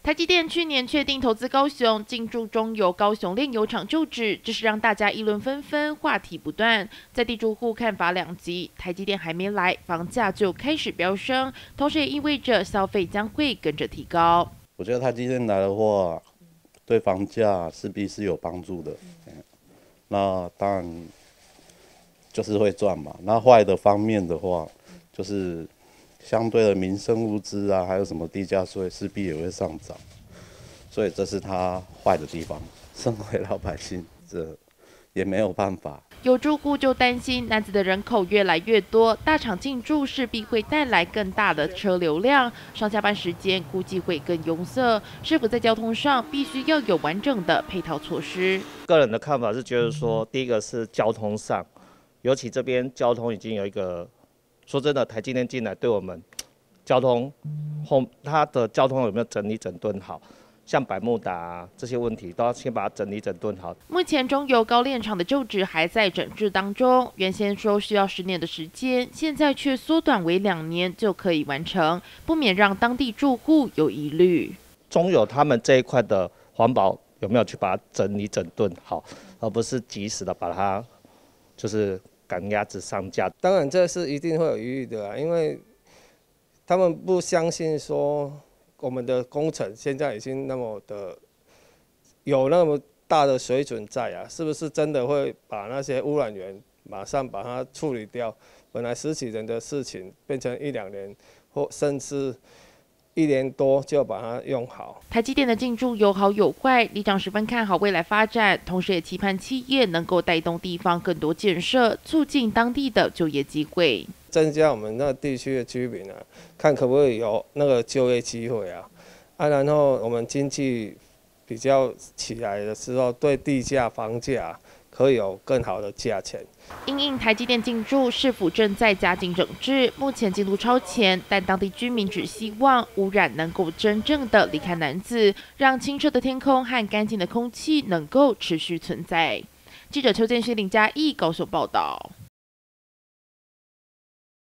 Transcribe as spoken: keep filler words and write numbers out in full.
台积电去年确定投资高雄，进驻中油高雄炼油厂旧址，这是让大家议论纷纷，话题不断。在地住户看法两极，台积电还没来，房价就开始飙升，同时也意味着消费将会跟着提高。 我觉得台积电来的话，对房价势必是有帮助的。嗯、那当然就是会赚嘛。那坏的方面的话，就是相对的民生物资啊，还有什么地价税，势必也会上涨，所以这是它坏的地方。身为老百姓，这也没有办法。 有住户就担心，南子的人口越来越多，大厂进驻势必会带来更大的车流量，上下班时间估计会更拥塞。是否在交通上必须要有完整的配套措施？ 个人的看法是觉得说，第一个是交通上，尤其这边交通已经有一个，说真的，台积电进来对我们交通后，它的交通有没有整理整顿好？像百慕达、啊、这些问题都要先把它整理整顿好。 目前中油高炼厂的旧址还在整治当中，原先说需要十年的时间，现在却缩短为两年就可以完成，不免让当地住户有疑虑。 中油他们这一块的环保有没有去把它整理整顿好，而不是及时的把它就是赶鸭子上架？ 当然这是一定会有疑虑的啊，因为他们不相信说。我们的工程现在已经那么的有那么大的水准在啊，是不是真的会把那些污染源马上把它处理掉？本来十几人的事情变成一两年，或甚至一年多就把它用好。 台积电的进驻有好有坏，里长十分看好未来发展，同时也期盼企业能够带动地方更多建设，促进当地的就业机会。 增加我们那地区的居民啊，看可不可以有那个就业机会啊，啊，然后我们经济比较起来的时候，对地价、房价可以有更好的价钱。 因应台积电进驻，市府正在加紧整治，目前进度超前，但当地居民只希望污染能够真正的离开楠梓，让清澈的天空和干净的空气能够持续存在。记者邱建勋、林嘉义高雄报道。